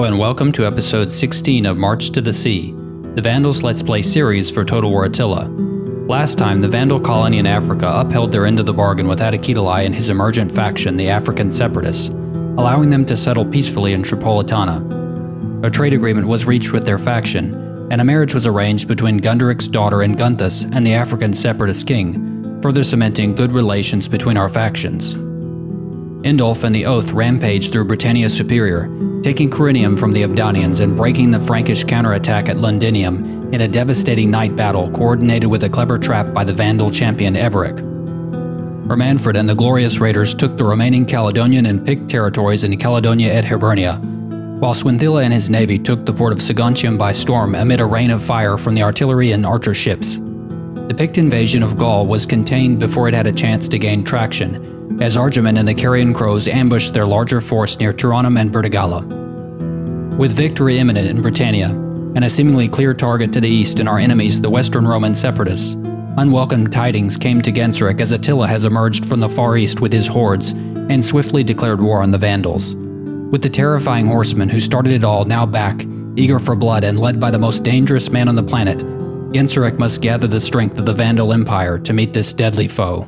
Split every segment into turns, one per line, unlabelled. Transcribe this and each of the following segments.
Hello and welcome to episode 16 of March to the Sea, the Vandals Let's Play series for Total War Attila. Last time, the Vandal colony in Africa upheld their end of the bargain with Attila and his emergent faction, the African Separatists, allowing them to settle peacefully in Tripolitana. A trade agreement was reached with their faction, and a marriage was arranged between Gunduric's daughter Ingunthus and the African Separatist king, further cementing good relations between our factions. Indulf and the Oath rampaged through Brittania Superior, taking Corinium from the Ebdanians and breaking the Frankish counterattack at Londinium in a devastating night battle coordinated with a clever trap by the Vandal champion Everic. Hermanfried and the glorious raiders took the remaining Caledonian and Pict territories in Caledonia et Hibernia, while Attila and his navy took the port of Saguntium by storm amid a rain of fire from the artillery and archer ships. The Pict invasion of Gaul was contained before it had a chance to gain traction, as Argiman and the Carian Crows ambushed their larger force near Turanum and Bertigala. With victory imminent in Brittania, and a seemingly clear target to the east in our enemies, the Western Roman Separatists, unwelcome tidings came to Genseric as Attila has emerged from the far east with his hordes and swiftly declared war on the Vandals. With the terrifying horsemen who started it all now back, eager for blood and led by the most dangerous man on the planet, Genseric must gather the strength of the Vandal Empire to meet this deadly foe.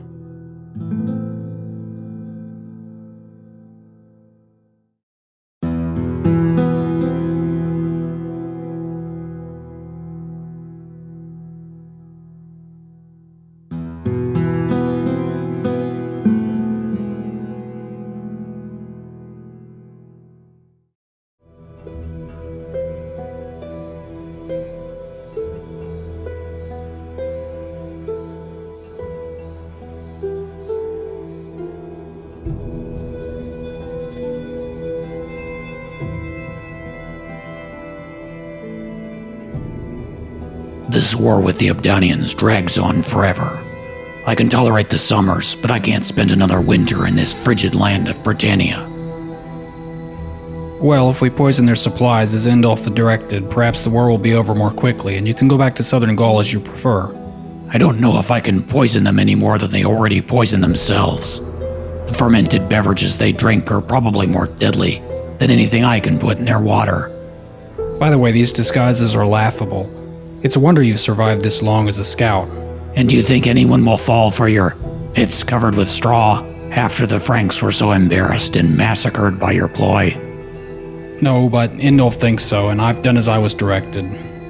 This war with the Ebdanians drags on forever. I can tolerate the summers, but I can't spend another winter in this frigid land of Brittania.
Well, if we poison their supplies as Indulf directed, perhaps the war will be over more quickly, and you can go back to southern Gaul as you prefer.
I don't know if I can poison them any more than they already poison themselves. The fermented beverages they drink are probably more deadly than anything I can put in their water.
By the way, these disguises are laughable. It's a wonder you've survived this long as a scout.
And do you think anyone will fall for your pits covered with straw after the Franks were so embarrassed and massacred by your ploy?
No, but Indulf thinks so, and I've done as I was directed.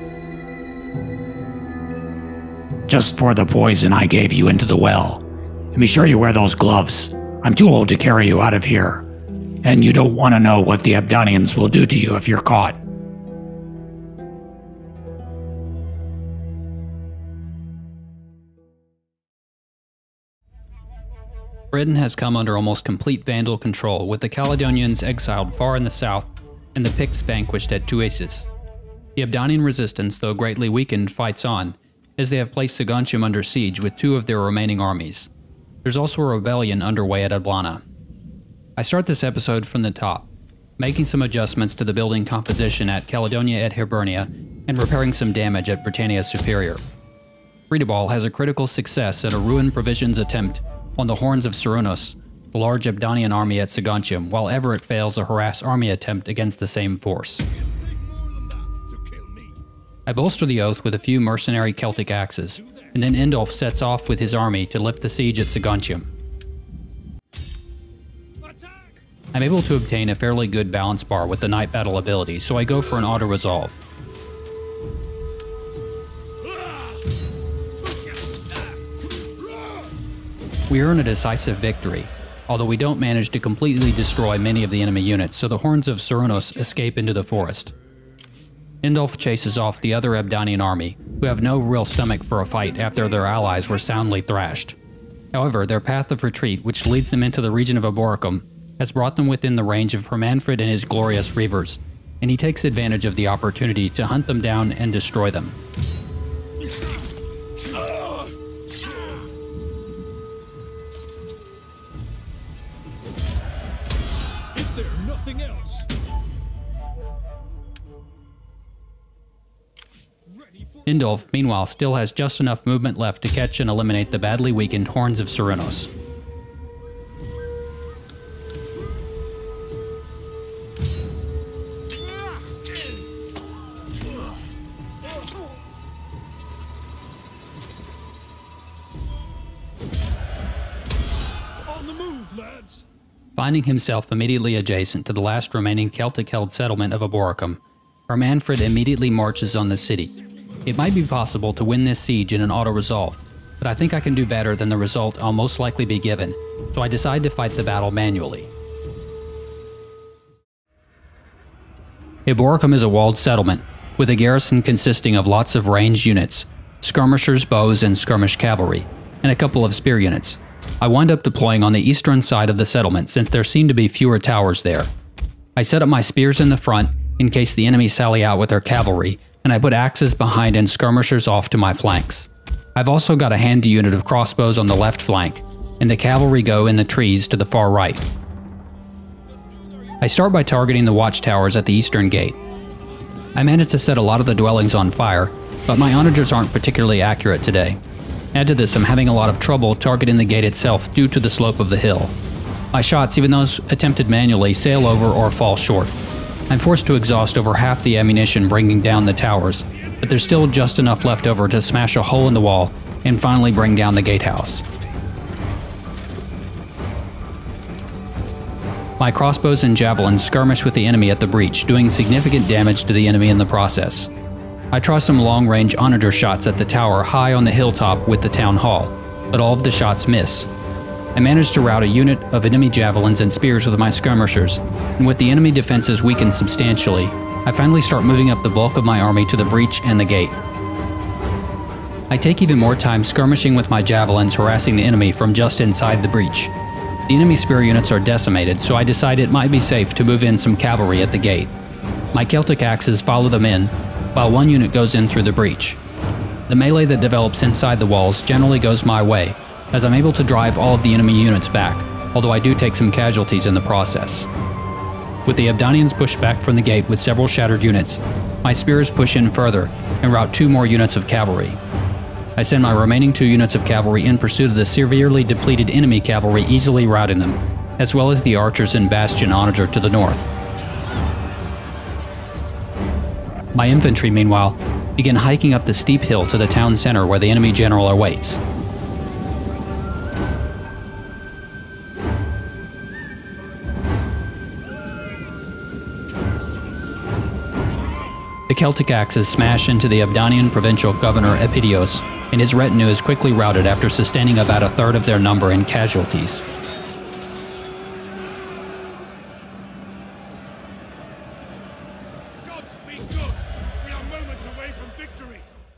Just pour the poison I gave you into the well. And be sure you wear those gloves. I'm too old to carry you out of here. And you don't want to know what the Ebdanians will do to you if you're caught.
Britain has come under almost complete Vandal control, with the Caledonians exiled far in the south and the Picts vanquished at Tuasis. The Ebdanian resistance, though greatly weakened, fights on, as they have placed Saguntium under siege with two of their remaining armies. There's also a rebellion underway at Admiral. I start this episode from the top, making some adjustments to the building composition at Caledonia et Hibernia and repairing some damage at Brittania Superior. Fredebal has a critical success at a ruined provisions attempt on the horns of Cyrunus, the large Ebdanian army at Saguntium, while Everett fails a harass army attempt against the same force. I bolster the Oath with a few mercenary Celtic axes, and then Indulf sets off with his army to lift the siege at Saguntium. I'm able to obtain a fairly good balance bar with the night battle ability, so I go for an auto-resolve. We earn a decisive victory, although we don't manage to completely destroy many of the enemy units, so the horns of Cyrunus escape into the forest. Indulf chases off the other Ebdanian army, who have no real stomach for a fight after their allies were soundly thrashed. However, their path of retreat, which leads them into the region of Eboracum, has brought them within the range of Hermanfried and his glorious reavers, and he takes advantage of the opportunity to hunt them down and destroy them. Indulf, meanwhile, still has just enough movement left to catch and eliminate the badly weakened horns of Cyrunus. Finding himself immediately adjacent to the last remaining Celtic-held settlement of Eboracum, Hermanfried immediately marches on the city. It might be possible to win this siege in an auto-resolve, but I think I can do better than the result I'll most likely be given, so I decide to fight the battle manually. Eboracum is a walled settlement, with a garrison consisting of lots of ranged units, skirmishers, bows, and skirmish cavalry, and a couple of spear units. I wind up deploying on the eastern side of the settlement since there seem to be fewer towers there. I set up my spears in the front in case the enemy sally out with their cavalry, and I put axes behind and skirmishers off to my flanks. I've also got a handy unit of crossbows on the left flank, and the cavalry go in the trees to the far right. I start by targeting the watchtowers at the eastern gate. I managed to set a lot of the dwellings on fire, but my onagers aren't particularly accurate today. Add to this, I'm having a lot of trouble targeting the gate itself due to the slope of the hill. My shots, even those attempted manually, sail over or fall short. I'm forced to exhaust over half the ammunition bringing down the towers, but there's still just enough left over to smash a hole in the wall and finally bring down the gatehouse. My crossbows and javelins skirmish with the enemy at the breach, doing significant damage to the enemy in the process. I try some long-range onager shots at the tower high on the hilltop with the town hall, but all of the shots miss. I manage to rout a unit of enemy javelins and spears with my skirmishers, and with the enemy defenses weakened substantially, I finally start moving up the bulk of my army to the breach and the gate. I take even more time skirmishing with my javelins harassing the enemy from just inside the breach. The enemy spear units are decimated, so I decide it might be safe to move in some cavalry at the gate. My Celtic axes follow them in, while one unit goes in through the breach. The melee that develops inside the walls generally goes my way, as I'm able to drive all of the enemy units back, although I do take some casualties in the process. With the Ebdanians pushed back from the gate with several shattered units, my spears push in further and rout 2 more units of cavalry. I send my remaining 2 units of cavalry in pursuit of the severely depleted enemy cavalry, easily routing them, as well as the archers and bastion onager to the north. My infantry, meanwhile, begin hiking up the steep hill to the town center where the enemy general awaits. The Celtic axes smash into the Ebdanian provincial governor Epidios, and his retinue is quickly routed after sustaining about a third of their number in casualties.
Godspeed good. We are moments away from victory.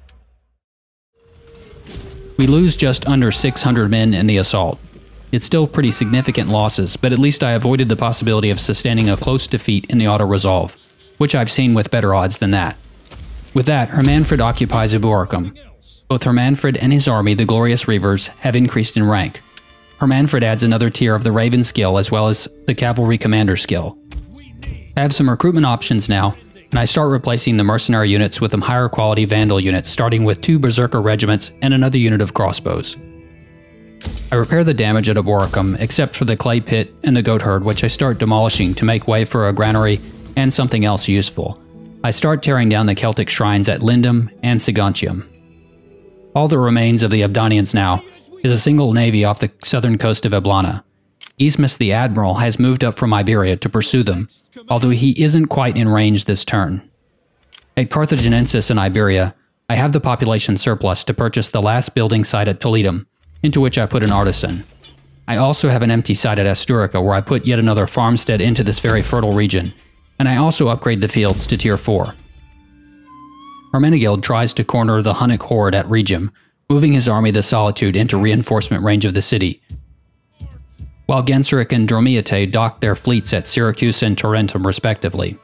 We lose just under 600 men in the assault. It's still pretty significant losses, but at least I avoided the possibility of sustaining a close defeat in the auto-resolve, which I've seen with better odds than that. With that, Hermanfried occupies Eboracum. Both Hermanfried and his army, the Glorious Reavers, have increased in rank. Hermanfried adds another tier of the Raven skill as well as the Cavalry Commander skill. I have some recruitment options now, and I start replacing the mercenary units with some higher quality Vandal units, starting with 2 Berserker regiments and another unit of crossbows. I repair the damage at Eboracum, except for the clay pit and the goat herd, which I start demolishing to make way for a granary and something else useful. I start tearing down the Celtic shrines at Lindum and Saguntium. All that remains of the Ebdanians now is a single navy off the southern coast of Eblana. Giesmus the Admiral has moved up from Iberia to pursue them, although he isn't quite in range this turn. At Carthaginensis in Iberia, I have the population surplus to purchase the last building site at Toledum, into which I put an artisan. I also have an empty site at Asturica where I put yet another farmstead into this very fertile region, and I also upgrade the fields to tier 4. Hermenegild tries to corner the Hunnic horde at Regium, moving his army the Solitude into reinforcement range of the city, while Genseric and Dromiate dock their fleets at Syracuse and Tarentum respectively.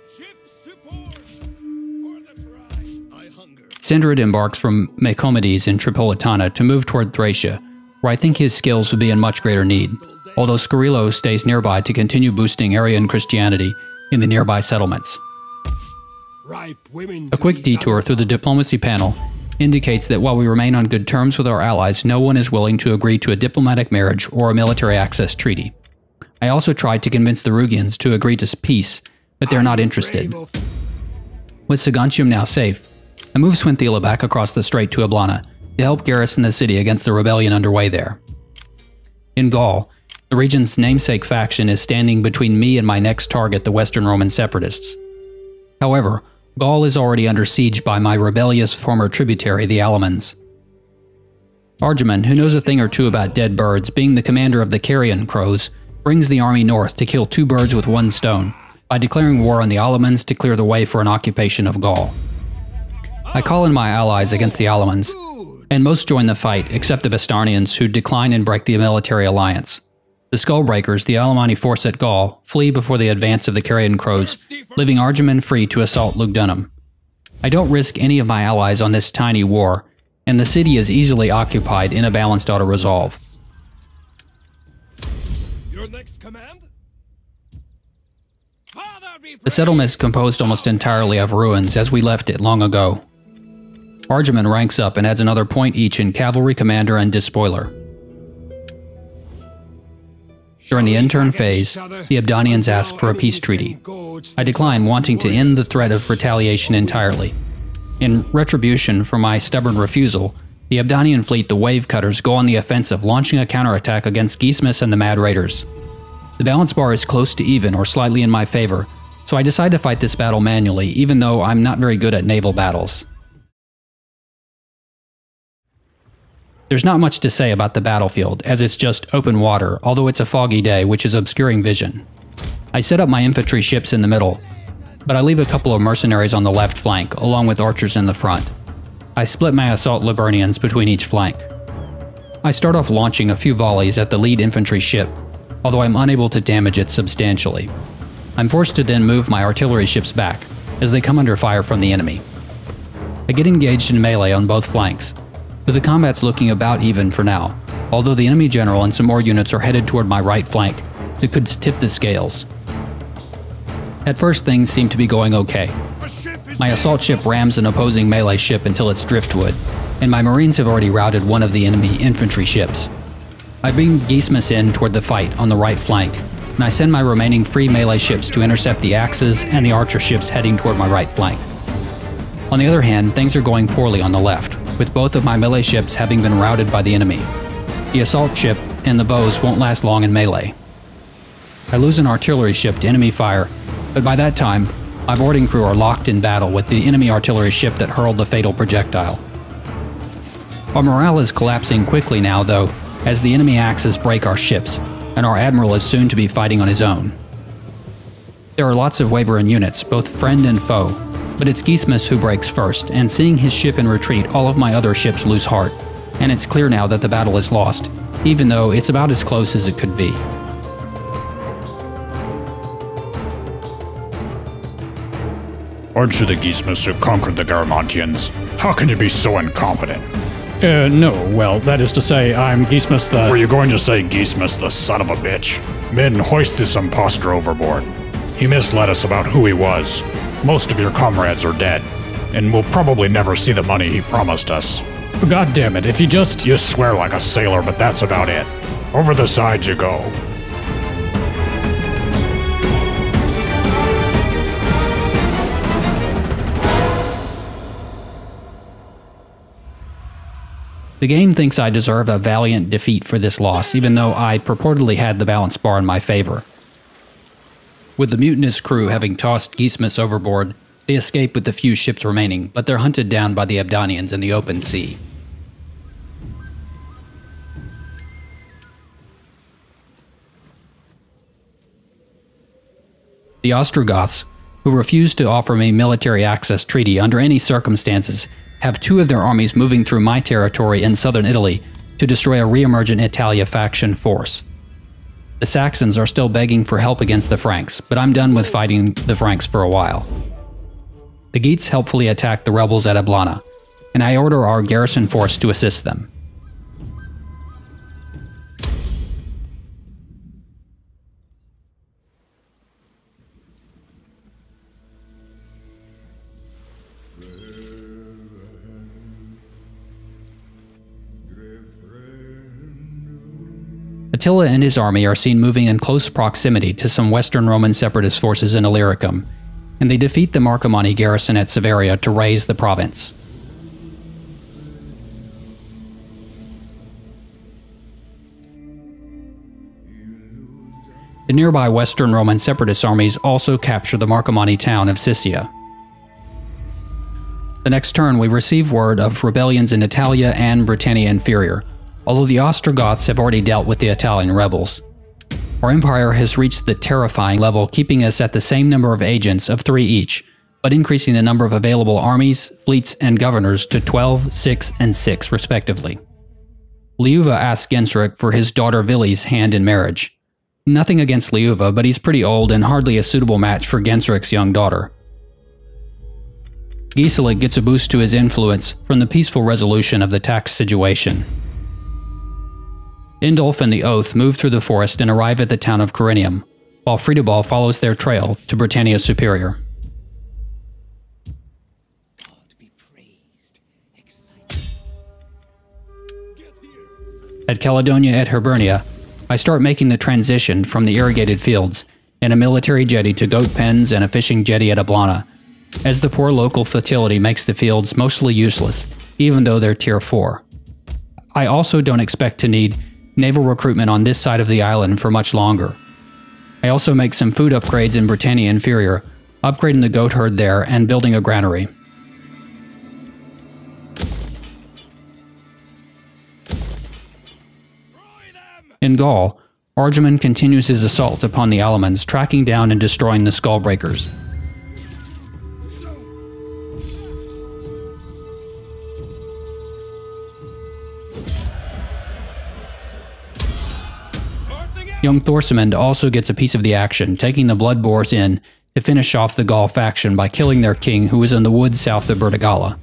Sindrid embarks from Mecomedes in Tripolitana to move toward Thracia, where I think his skills would be in much greater need, although Scarillo stays nearby to continue boosting Arian Christianity in the nearby settlements. A quick detour through the diplomacy panel indicates that while we remain on good terms with our allies, no one is willing to agree to a diplomatic marriage or a military access treaty. I also tried to convince the Rugians to agree to peace, but they're not interested. With Saguntium now safe, I move Swinthila back across the strait to Eblana to help garrison the city against the rebellion underway there. In Gaul, the The region's namesake faction is standing between me and my next target, the Western Roman separatists. However, Gaul is already under siege by my rebellious former tributary, the Alamans. Argiman, who knows a thing or two about dead birds, being the commander of the Carrion Crows, brings the army north to kill two birds with one stone, by declaring war on the Alamans to clear the way for an occupation of Gaul. I call in my allies against the Alamans, and most join the fight except the Vestarians, who decline and break the military alliance. The Skullbreakers, the Alemanni force at Gaul, flee before the advance of the Carrion Crows, leaving Argiman free to assault Lugdunum. I don't risk any of my allies on this tiny war, and the city is easily occupied in a balanced auto-resolve.
Your next command?
The settlement is composed almost entirely of ruins, as we left it long ago. Argiman ranks up and adds another point each in cavalry commander and despoiler. During the intern phase, the Ebdanians ask for a peace treaty. I decline, wanting to end the threat of retaliation entirely. In retribution for my stubborn refusal, the Ebdanian fleet, the Wave Cutters, go on the offensive, launching a counterattack against Giesmus and the Mad Raiders. The balance bar is close to even or slightly in my favor, so I decide to fight this battle manually, even though I'm not very good at naval battles. There's not much to say about the battlefield, as it's just open water, although it's a foggy day, which is obscuring vision. I set up my infantry ships in the middle, but I leave a couple of mercenaries on the left flank, along with archers in the front. I split my assault Hibernians between each flank. I start off launching a few volleys at the lead infantry ship, although I'm unable to damage it substantially. I'm forced to then move my artillery ships back, as they come under fire from the enemy. I get engaged in melee on both flanks, but the combat's looking about even for now, although the enemy general and some more units are headed toward my right flank that could tip the scales. At first, things seem to be going okay. My assault ship rams an opposing melee ship until it's driftwood, and my marines have already routed one of the enemy infantry ships. I bring Giesmus in toward the fight on the right flank, and I send my remaining free melee ships to intercept the axes and the archer ships heading toward my right flank. On the other hand, things are going poorly on the left, with both of my melee ships having been routed by the enemy. The assault ship and the bows won't last long in melee. I lose an artillery ship to enemy fire, but by that time, my boarding crew are locked in battle with the enemy artillery ship that hurled the fatal projectile. Our morale is collapsing quickly now, though, as the enemy axes break our ships, and our admiral is soon to be fighting on his own. There are lots of Waveran units, both friend and foe, but it's Giesmus who breaks first, and seeing his ship in retreat, all of my other ships lose heart, and it's clear now that the battle is lost, even though it's about as close as it could be.
Aren't you the Giesmus who conquered the Garamantians? How can you be so incompetent?
No, well, that is to say, I'm Giesmus the—
Were you going to say Giesmus the son of a bitch? Men, hoist this impostor overboard. He misled us about who he was. Most of your comrades are dead, and we'll probably never see the money he promised us.
God damn it, if you just—
You swear like a sailor, but that's about it. Over the side you go.
The game thinks I deserve a valiant defeat for this loss, even though I purportedly had the balance bar in my favor. With the mutinous crew having tossed Giesmus overboard, they escape with the few ships remaining, but they're hunted down by the Ebdanians in the open sea. The Ostrogoths, who refused to offer me military access treaty under any circumstances, have two of their armies moving through my territory in southern Italy to destroy a re-emergent Italia faction force. The Saxons are still begging for help against the Franks, but I'm done with fighting the Franks for a while. The Geats helpfully attack the rebels at Ablana, and I order our garrison force to assist them. Attila and his army are seen moving in close proximity to some Western Roman separatist forces in Illyricum, and they defeat the Marcomanni garrison at Severia to raise the province. The nearby Western Roman separatist armies also capture the Marcomanni town of Siscia. The next turn, we receive word of rebellions in Italia and Brittania Inferior, although the Ostrogoths have already dealt with the Italian rebels. Our empire has reached the terrifying level, keeping us at the same number of agents of 3 each, but increasing the number of available armies, fleets, and governors to 12, 6, and 6 respectively. Liuva asks Genseric for his daughter Vili's hand in marriage. Nothing against Liuva, but he's pretty old and hardly a suitable match for Genseric's young daughter. Gisela gets a boost to his influence from the peaceful resolution of the tax situation. Indulf and the Oath move through the forest and arrive at the town of Corinium, while Fredebal follows their trail to Britannia Superior. At Caledonia at Hibernia, I start making the transition from the irrigated fields and a military jetty to goat pens and a fishing jetty at Ablana, as the poor local fertility makes the fields mostly useless, even though they're tier 4. I also don't expect to need naval recruitment on this side of the island for much longer. I also make some food upgrades in Britannia Inferior, upgrading the goat herd there and building a granary. In Gaul, Argemon continues his assault upon the Alamans, tracking down and destroying the Skullbreakers. Young Thorsimund also gets a piece of the action, taking the Blood Boars in to finish off the Gaul faction by killing their king, who is in the woods south of Bertigala.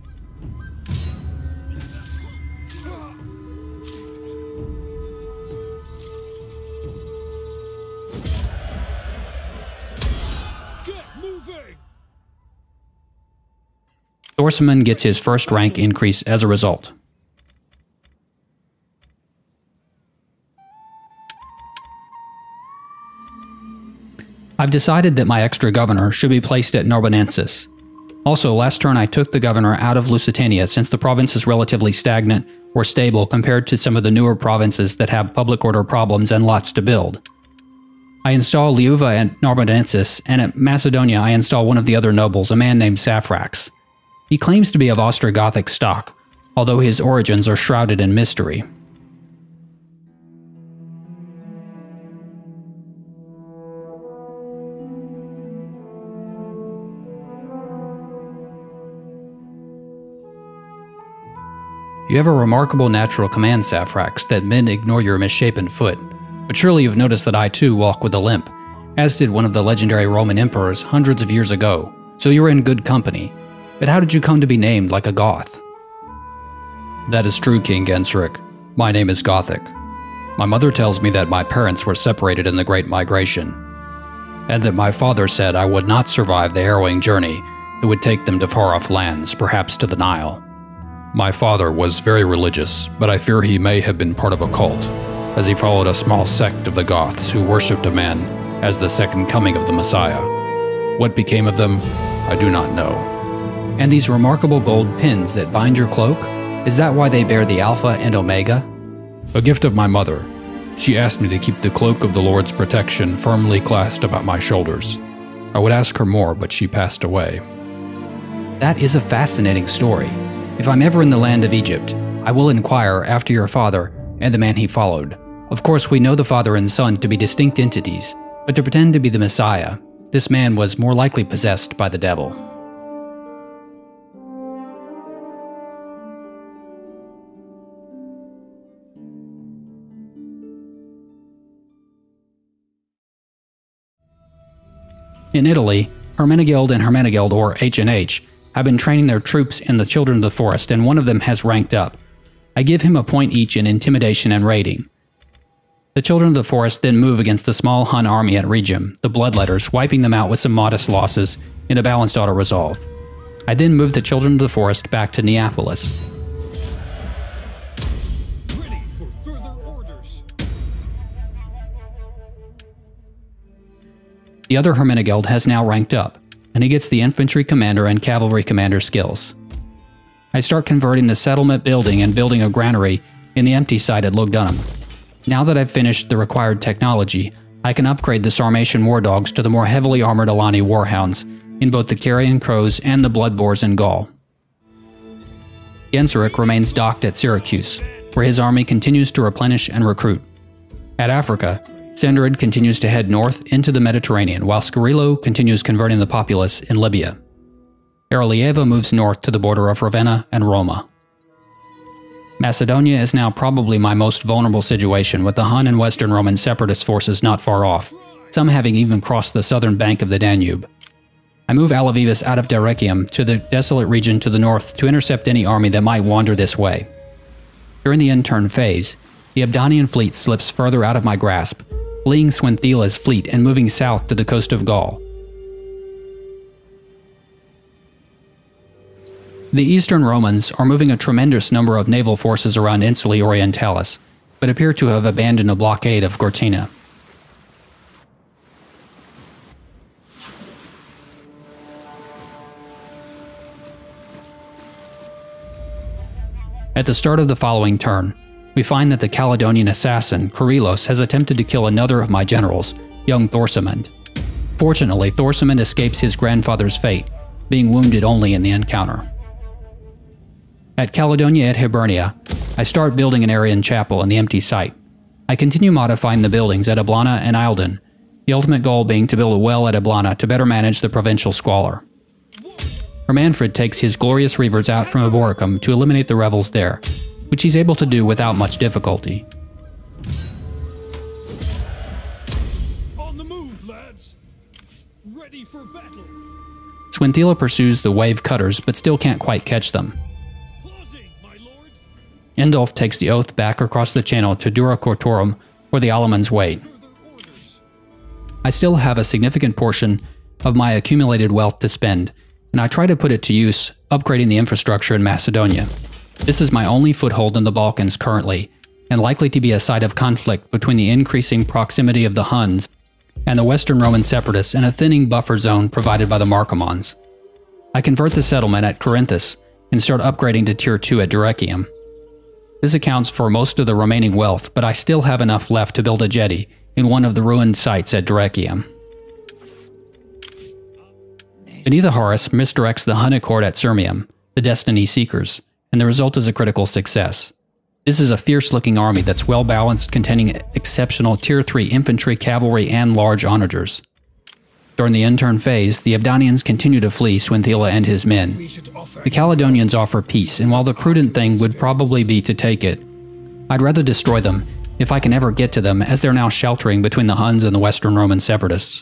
Thorsimund gets his first rank increase as a result. I've decided that my extra governor should be placed at Narbonensis. Also, last turn I took the governor out of Lusitania since the province is relatively stagnant or stable compared to some of the newer provinces that have public order problems and lots to build. I install Liuva at Narbonensis, and at Macedonia I install one of the other nobles, a man named Saphrax. He claims to be of Ostrogothic stock, although his origins are shrouded in mystery. You have a remarkable natural command, Saphrax, that men ignore your misshapen foot. But surely you've noticed that I too walk with a limp, as did one of the legendary Roman emperors hundreds of years ago, so you're in good company. But how did you come to be named like a Goth? That is true, King Genseric. My name is Gothic. My mother tells me that my parents were separated in the Great Migration, and that my father said I would not survive the harrowing journey that would take them to far-off lands, perhaps to the Nile. My father was very religious, but I fear he may have been part of a cult, as he followed a small sect of the Goths who worshipped a man as the second coming of the Messiah. What became of them, I do not know. And these remarkable gold pins that bind your cloak, is that why they bear the Alpha and Omega? A gift of my mother. She asked me to keep the cloak of the Lord's protection firmly clasped about my shoulders. I would ask her more, but she passed away. That is a fascinating story. If I'm ever in the land of Egypt, I will inquire after your father and the man he followed. Of course, we know the father and son to be distinct entities, but to pretend to be the Messiah, this man was more likely possessed by the devil. In Italy, Hermenegild and Hermenegild, or H&H, have been training their troops in the Children of the Forest, and one of them has ranked up. I give him a point each in intimidation and raiding. The Children of the Forest then move against the small Hun army at Regium, the Bloodletters, wiping them out with some modest losses in a balanced auto-resolve. I then move the Children of the Forest back to Neapolis.
Ready for further orders.
The other Hermenegild has now ranked up, and he gets the infantry commander and cavalry commander skills. I start converting the settlement building and building a granary in the empty site at Lugdunum. Now that I've finished the required technology, I can upgrade the Sarmatian war dogs to the more heavily armored Alani warhounds in both the Carian crows and the blood boars in Gaul. Genseric remains docked at Syracuse, where his army continues to replenish and recruit. At Africa, Sandrid continues to head north into the Mediterranean, while Scarillo continues converting the populace in Libya. Aralieva moves north to the border of Ravenna and Roma. Macedonia is now probably my most vulnerable situation, with the Hun and Western Roman separatist forces not far off, some having even crossed the southern bank of the Danube. I move Alavivus out of Dyrrhachium to the desolate region to the north to intercept any army that might wander this way. During the intern phase, the Ebdanian fleet slips further out of my grasp, fleeing Swinthila's fleet and moving south to the coast of Gaul. The Eastern Romans are moving a tremendous number of naval forces around Insulae Orientalis, but appear to have abandoned a blockade of Gortyna. At the start of the following turn, we find that the Caledonian assassin, Kerylos, has attempted to kill another of my generals, young Thorsimund. Fortunately, Thorsimund escapes his grandfather's fate, being wounded only in the encounter. At Caledonia at Hibernia, I start building an Arian chapel in the empty site. I continue modifying the buildings at Ablana and Eildon, the ultimate goal being to build a well at Ablana to better manage the provincial squalor. Hermanfried takes his glorious reavers out from Eboracum to eliminate the rebels there, which he's able to do without much difficulty.
On the move, lads! Ready for battle!
Swinthila pursues the wave cutters but still can't quite catch them.
Closing, my lord!
Indulf takes the oath back across the channel to Dura Cortorum, where the Alamans wait. I still have a significant portion of my accumulated wealth to spend, and I try to put it to use upgrading the infrastructure in Macedonia. This is my only foothold in the Balkans currently, and likely to be a site of conflict between the increasing proximity of the Huns and the Western Roman separatists in a thinning buffer zone provided by the Marcomanns. I convert the settlement at Corinthus and start upgrading to Tier 2 at Dyrrhachium. This accounts for most of the remaining wealth, but I still have enough left to build a jetty in one of the ruined sites at Dyrrhachium. Benithaharis misdirects the Hunnic horde at Sirmium, the Destiny Seekers, and the result is a critical success. This is a fierce-looking army that's well-balanced, containing exceptional Tier 3 infantry, cavalry, and large onagers. During the intern phase, the Ebdanians continue to flee Swinthila and his men. The Caledonians offer peace, and while the prudent thing would probably be to take it, I'd rather destroy them, if I can ever get to them, as they're now sheltering between the Huns and the Western Roman separatists.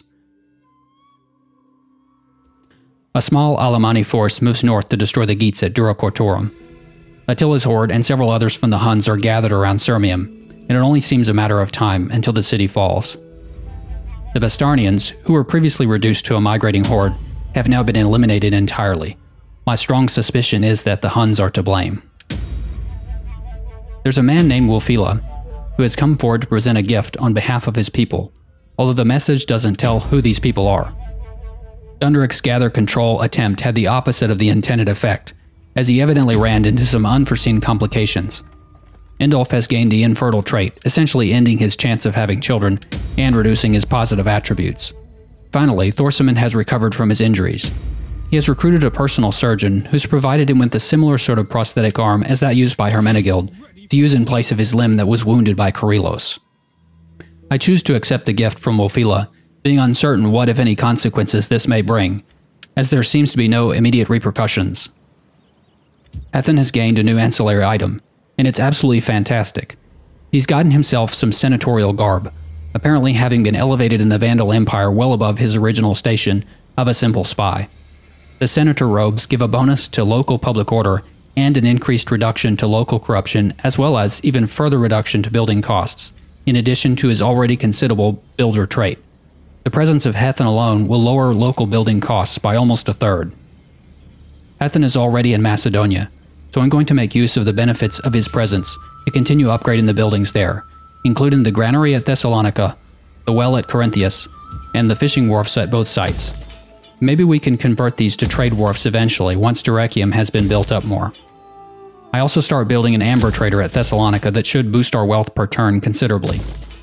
A small Alemanni force moves north to destroy the Geats at Dura Cortorum. Attila's horde and several others from the Huns are gathered around Sirmium, and it only seems a matter of time until the city falls. The Bastarnians, who were previously reduced to a migrating horde, have now been eliminated entirely. My strong suspicion is that the Huns are to blame. There's a man named Wulfila, who has come forward to present a gift on behalf of his people, although the message doesn't tell who these people are. Dundric's gather control attempt had the opposite of the intended effect, as he evidently ran into some unforeseen complications. Indulf has gained the infertile trait, essentially ending his chance of having children and reducing his positive attributes. Finally, Thorsimund has recovered from his injuries. He has recruited a personal surgeon who's provided him with a similar sort of prosthetic arm as that used by Hermenegild to use in place of his limb that was wounded by Kerylos. I choose to accept the gift from Wulfila, being uncertain what, if any, consequences this may bring, as there seems to be no immediate repercussions. Ethan has gained a new ancillary item, and it's absolutely fantastic. He's gotten himself some senatorial garb, apparently having been elevated in the Vandal Empire well above his original station of a simple spy. The senator robes give a bonus to local public order and an increased reduction to local corruption, as well as even further reduction to building costs, in addition to his already considerable builder trait. The presence of Hethan alone will lower local building costs by almost a third. Hethan is already in Macedonia, so I'm going to make use of the benefits of his presence to continue upgrading the buildings there, including the granary at Thessalonica, the well at Corinthius, and the fishing wharfs at both sites. Maybe we can convert these to trade wharfs eventually once Dyrrhachium has been built up more. I also start building an amber trader at Thessalonica that should boost our wealth per turn considerably.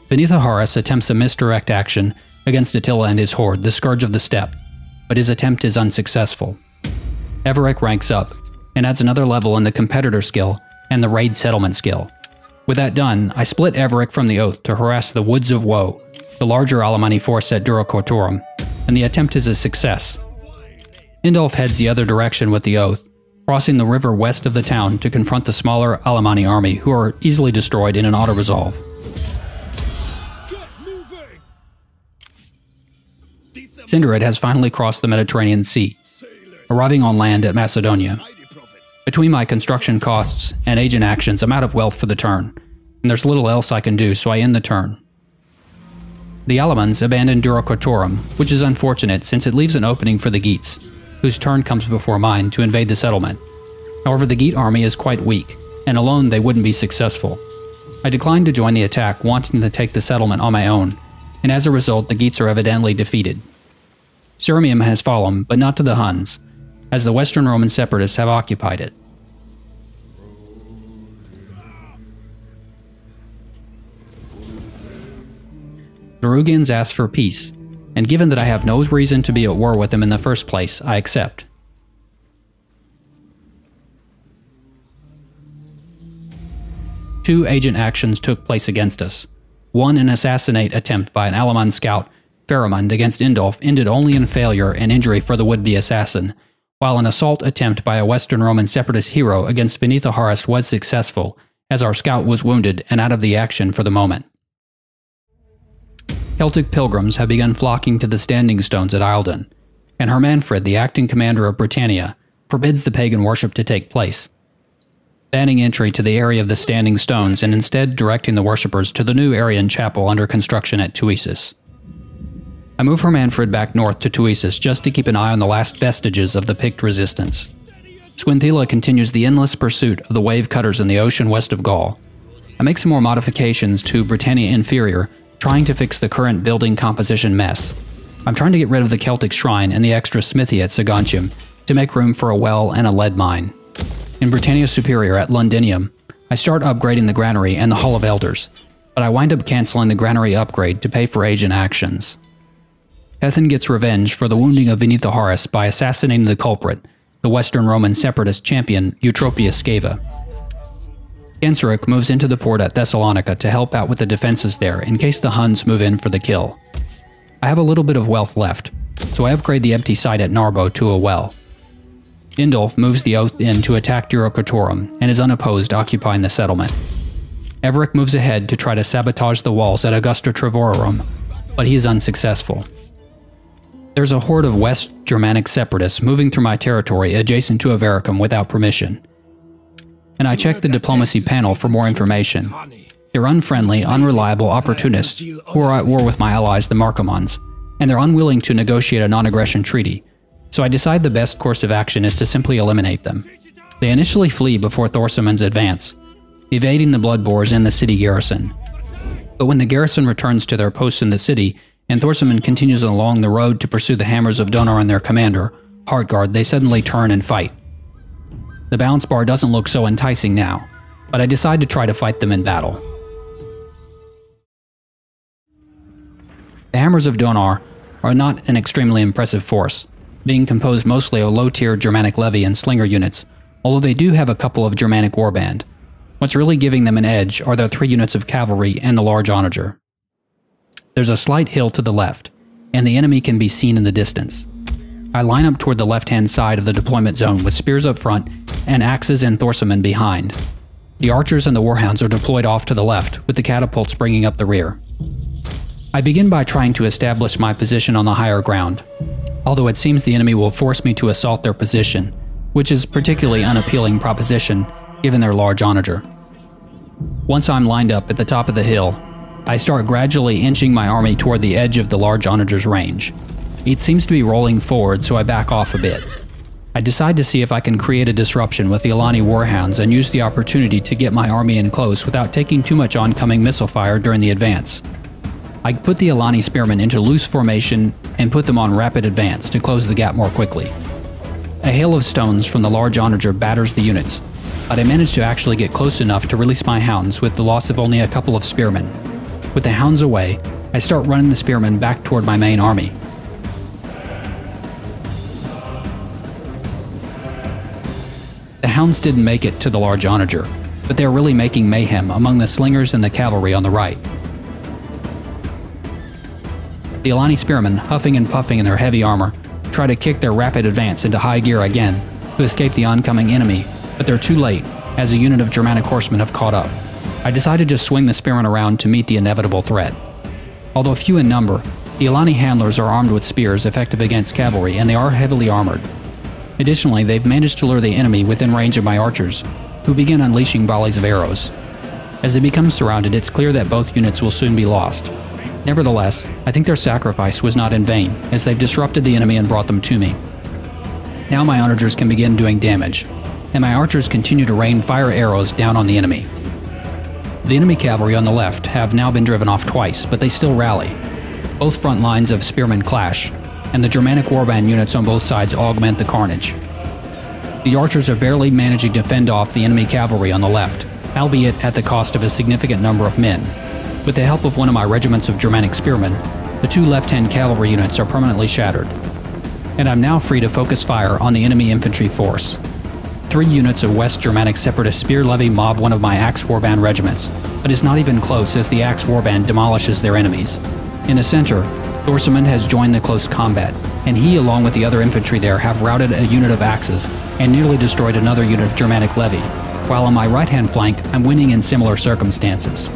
Vengeful attempts a misdirect action against Attila and his horde, the Scourge of the Steppe, but his attempt is unsuccessful. Everic ranks up, and adds another level in the competitor skill and the raid settlement skill. With that done, I split Everic from the Oath to harass the Woods of Woe, the larger Alemanni force at Dura Cortorum, and the attempt is a success. Indulf heads the other direction with the Oath, crossing the river west of the town to confront the smaller Alemanni army, who are easily destroyed in an auto-resolve. Cinderid has finally crossed the Mediterranean Sea, arriving on land at Macedonia. Between my construction costs and agent actions, I'm out of wealth for the turn, and there's little else I can do, so I end the turn. The Alamans abandon Dura Cortorum, which is unfortunate since it leaves an opening for the Geats, whose turn comes before mine, to invade the settlement. However, the Geat army is quite weak, and alone they wouldn't be successful. I declined to join the attack, wanting to take the settlement on my own, and as a result the Geats are evidently defeated. Sirmium has fallen, but not to the Huns, as the Western Roman separatists have occupied it. The Rugians ask for peace, and given that I have no reason to be at war with them in the first place, I accept. Two agent actions took place against us. One, an assassinate attempt by an Alaman scout, Pharamond, against Indulf ended only in failure and injury for the would-be assassin, while an assault attempt by a Western Roman separatist hero against Vengeful was successful, as our scout was wounded and out of the action for the moment. Celtic pilgrims have begun flocking to the standing stones at Eildon, and Hermanfried, the acting commander of Brittania, forbids the pagan worship to take place, banning entry to the area of the standing stones and instead directing the worshippers to the new Arian chapel under construction at Tuesis. I move Hermanfried back north to Tuesis just to keep an eye on the last vestiges of the Pict resistance. Squintilla continues the endless pursuit of the wave cutters in the ocean west of Gaul. I make some more modifications to Brittania Inferior, trying to fix the current building composition mess. I'm trying to get rid of the Celtic shrine and the extra smithy at Saguntium to make room for a well and a lead mine. In Britannia Superior at Londinium, I start upgrading the granary and the Hall of Elders, but I wind up cancelling the granary upgrade to pay for agent actions. Hethen gets revenge for the wounding of Vengeful by assassinating the culprit, the Western Roman separatist champion Eutropius Sceva. Genseric moves into the port at Thessalonica to help out with the defenses there in case the Huns move in for the kill. I have a little bit of wealth left, so I upgrade the empty site at Narbo to a well. Indulf moves the Oath in to attack Dura Cortorum and is unopposed, occupying the settlement. Everic moves ahead to try to sabotage the walls at Augusta Trevorum, but he is unsuccessful. There's a horde of West Germanic separatists moving through my territory adjacent to Avaricum without permission, and I check the diplomacy panel for more information. They're unfriendly, unreliable opportunists who are at war with my allies the Marcomanns, and they're unwilling to negotiate a non-aggression treaty, so I decide the best course of action is to simply eliminate them. They initially flee before Thorsimund's advance, evading the Bloodboars and the city garrison. But when the garrison returns to their posts in the city, and Thorsimund continues along the road to pursue the Hammers of Donar and their commander, Heartguard, they suddenly turn and fight. The balance bar doesn't look so enticing now, but I decide to try to fight them in battle. The Hammers of Donar are not an extremely impressive force, being composed mostly of low-tier Germanic levy and slinger units, although they do have a couple of Germanic warband. What's really giving them an edge are their 3 units of cavalry and the large onager. There's a slight hill to the left, and the enemy can be seen in the distance. I line up toward the left-hand side of the deployment zone with spears up front and axes and Thorsimund behind. The archers and the warhounds are deployed off to the left, with the catapults bringing up the rear. I begin by trying to establish my position on the higher ground, although it seems the enemy will force me to assault their position, which is a particularly unappealing proposition given their large onager. Once I'm lined up at the top of the hill, I start gradually inching my army toward the edge of the large onager's range. It seems to be rolling forward, so I back off a bit. I decide to see if I can create a disruption with the Alani warhounds and use the opportunity to get my army in close without taking too much oncoming missile fire during the advance. I put the Alani spearmen into loose formation and put them on rapid advance to close the gap more quickly. A hail of stones from the large onager batters the units, but I manage to actually get close enough to release my hounds with the loss of only a couple of spearmen. With the hounds away, I start running the spearmen back toward my main army. The hounds didn't make it to the large onager, but they're really making mayhem among the slingers and the cavalry on the right. The Alani spearmen, huffing and puffing in their heavy armor, try to kick their rapid advance into high gear again to escape the oncoming enemy, but they're too late, as a unit of Germanic horsemen have caught up. I decide to just swing the spearmen around to meet the inevitable threat. Although few in number, the Alani handlers are armed with spears effective against cavalry, and they are heavily armored. Additionally, they've managed to lure the enemy within range of my archers, who begin unleashing volleys of arrows. As they become surrounded, it's clear that both units will soon be lost. Nevertheless, I think their sacrifice was not in vain, as they've disrupted the enemy and brought them to me. Now my onagers can begin doing damage, and my archers continue to rain fire arrows down on the enemy. The enemy cavalry on the left have now been driven off twice, but they still rally. Both front lines of spearmen clash, and the Germanic warband units on both sides augment the carnage. The archers are barely managing to fend off the enemy cavalry on the left, albeit at the cost of a significant number of men. With the help of one of my regiments of Germanic spearmen, the two left-hand cavalry units are permanently shattered, and I'm now free to focus fire on the enemy infantry force. 3 units of West Germanic separatist spear levy mob one of my Axe warband regiments, but is not even close as the Axe warband demolishes their enemies. In the center, Thorsimund has joined the close combat, and he along with the other infantry there have routed a unit of Axes and nearly destroyed another unit of Germanic levy, while on my right-hand flank I'm winning in similar circumstances.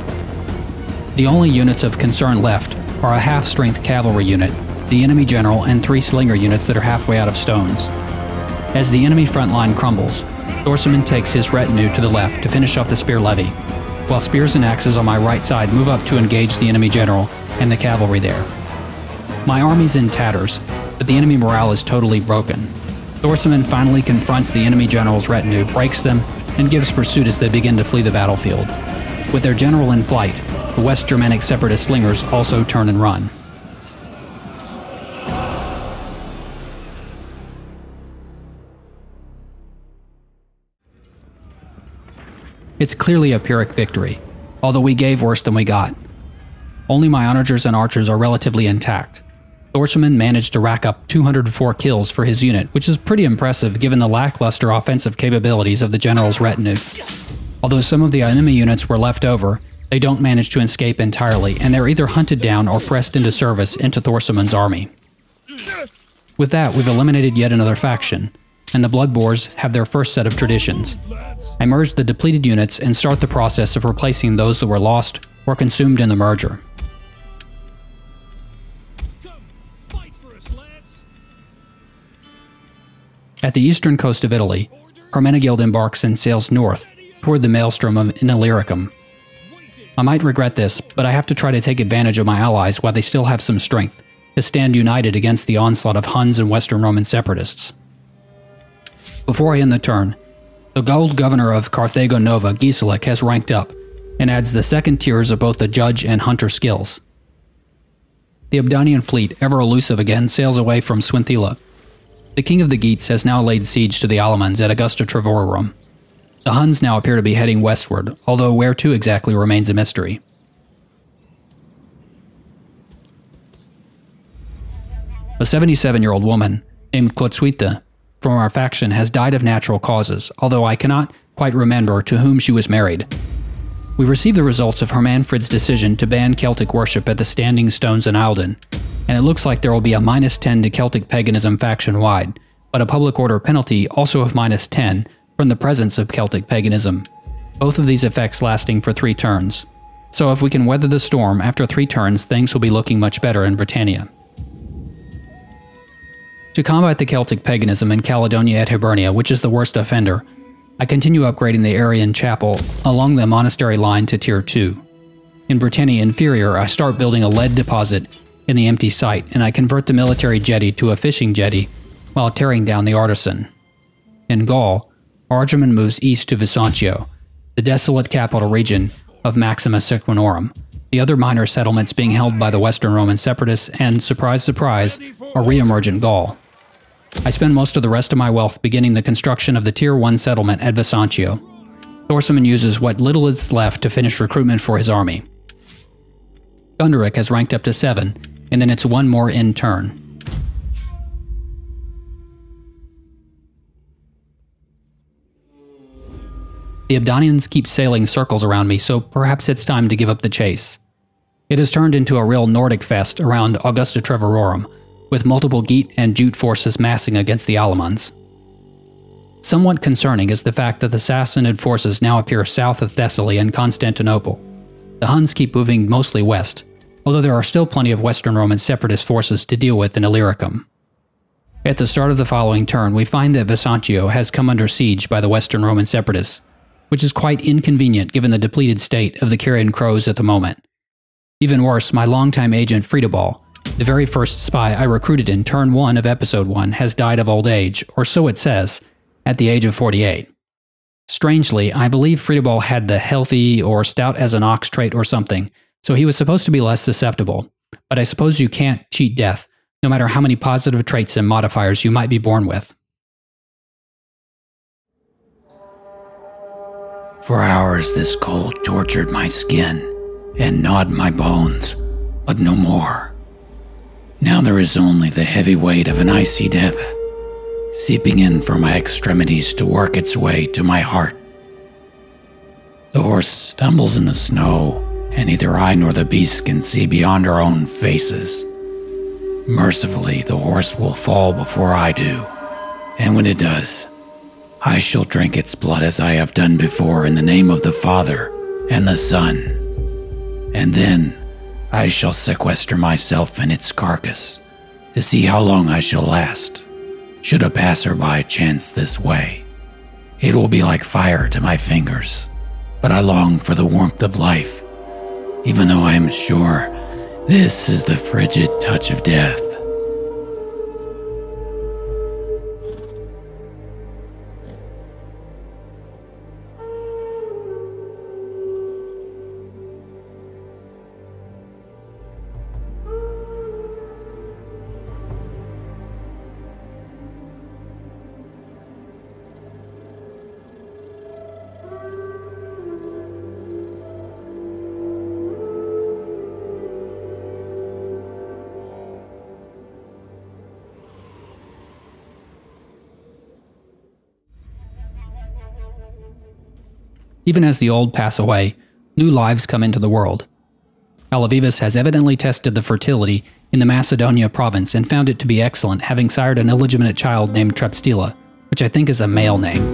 The only units of concern left are a half-strength cavalry unit, the enemy general, and 3 slinger units that are halfway out of stones. As the enemy front line crumbles, Thorsimund takes his retinue to the left to finish off the spear levy, while spears and axes on my right side move up to engage the enemy general and the cavalry there. My army's in tatters, but the enemy morale is totally broken. Thorsimund finally confronts the enemy general's retinue, breaks them, and gives pursuit as they begin to flee the battlefield. With their general in flight, the West Germanic separatist slingers also turn and run. It's clearly a Pyrrhic victory, although we gave worse than we got. Only my onagers and archers are relatively intact. Thorsimund managed to rack up 204 kills for his unit, which is pretty impressive given the lackluster offensive capabilities of the general's retinue. Although some of the enemy units were left over, they don't manage to escape entirely, and they're either hunted down or pressed into service into Thorsimund's army. With that, we've eliminated yet another faction, and the Bloodboars have their first set of traditions. I merge the depleted units and start the process of replacing those that were lost or consumed in the merger. At the eastern coast of Italy, Hermenegild embarks and sails north toward the maelstrom of Illyricum. I might regret this, but I have to try to take advantage of my allies while they still have some strength, to stand united against the onslaught of Huns and Western Roman separatists. Before I end the turn, the Gaul governor of Carthago Nova, Gisela, has ranked up, and adds the second tiers of both the judge and hunter skills. The Ebdanian fleet, ever elusive again, sails away from Swinthila. The king of the Geats has now laid siege to the Alamans at Augusta Trevorum. The Huns now appear to be heading westward, although where to exactly remains a mystery. A 77-year-old woman, named Clotsuita, from our faction has died of natural causes, although I cannot quite remember to whom she was married. We received the results of Hermanfried's decision to ban Celtic worship at the Standing Stones in Eildon, and it looks like there will be a -10 to Celtic paganism faction-wide, but a public order penalty also of -10 from the presence of Celtic paganism, both of these effects lasting for 3 turns. So if we can weather the storm, after 3 turns things will be looking much better in Brittania. To combat the Celtic paganism in Caledonia at Hibernia, which is the worst offender, I continue upgrading the Arian chapel along the monastery line to Tier 2. In Brittania Inferior, I start building a lead deposit in the empty site, and I convert the military jetty to a fishing jetty while tearing down the artisan. In Gaul, our regiment moves east to Visanccio, the desolate capital region of Maxima Sequinorum, the other minor settlements being held by the Western Roman separatists and, surprise surprise, a re-emergent Gaul. I spend most of the rest of my wealth beginning the construction of the Tier 1 settlement at Visanccio. Thorsimund uses what little is left to finish recruitment for his army. Gunderic has ranked up to 7, and then it's one more in turn. The Ebdanians keep sailing circles around me, so perhaps it's time to give up the chase. It has turned into a real Nordic fest around Augusta Treverorum, with multiple Geat and Jute forces massing against the Alamans. Somewhat concerning is the fact that the Sassanid forces now appear south of Thessaly and Constantinople. The Huns keep moving mostly west, although there are still plenty of Western Roman separatist forces to deal with in Illyricum. At the start of the following turn, we find that Vesontio has come under siege by the Western Roman separatists, which is quite inconvenient given the depleted state of the Carian Crows at the moment. Even worse, my longtime agent Fredebal, the very first spy I recruited in turn 1 of episode 1, has died of old age, or so it says, at the age of 48. Strangely, I believe Fredebal had the healthy or stout as an ox trait or something, so he was supposed to be less susceptible, but I suppose you can't cheat death, no matter how many positive traits and modifiers you might be born with.
For hours this cold tortured my skin and gnawed my bones, but no more. Now there is only the heavy weight of an icy death, seeping in from my extremities to work its way to my heart. The horse stumbles in the snow, and neither I nor the beast can see beyond our own faces. Mercifully, the horse will fall before I do, and when it does, I shall drink its blood as I have done before in the name of the Father and the Son, and then I shall sequester myself in its carcass to see how long I shall last. Should a passerby chance this way, it will be like fire to my fingers, but I long for the warmth of life, even though I am sure this is the frigid touch of death.
Even as the old pass away, new lives come into the world. Alavivus has evidently tested the fertility in the Macedonia province and found it to be excellent, having sired an illegitimate child named Trepstila, which I think is a male name.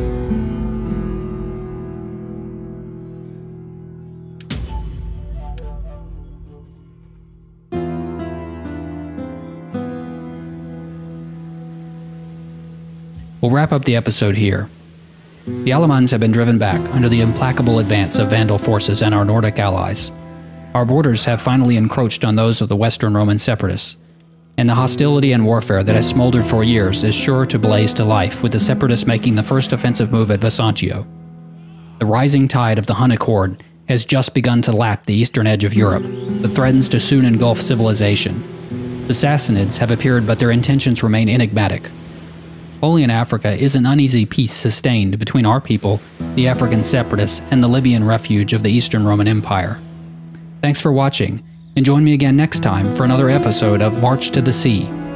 We'll wrap up the episode here. The Alamans have been driven back under the implacable advance of Vandal forces and our Nordic allies. Our borders have finally encroached on those of the Western Roman separatists, and the hostility and warfare that has smoldered for years is sure to blaze to life with the separatists making the first offensive move at Vesontio. The rising tide of the Hunnic horde has just begun to lap the eastern edge of Europe, that threatens to soon engulf civilization. The Sassanids have appeared, but their intentions remain enigmatic. Only in Africa is an uneasy peace sustained between our people, the African separatists, and the Libyan refuge of the Eastern Roman Empire. Thanks for watching, and join me again next time for another episode of March to the Sea.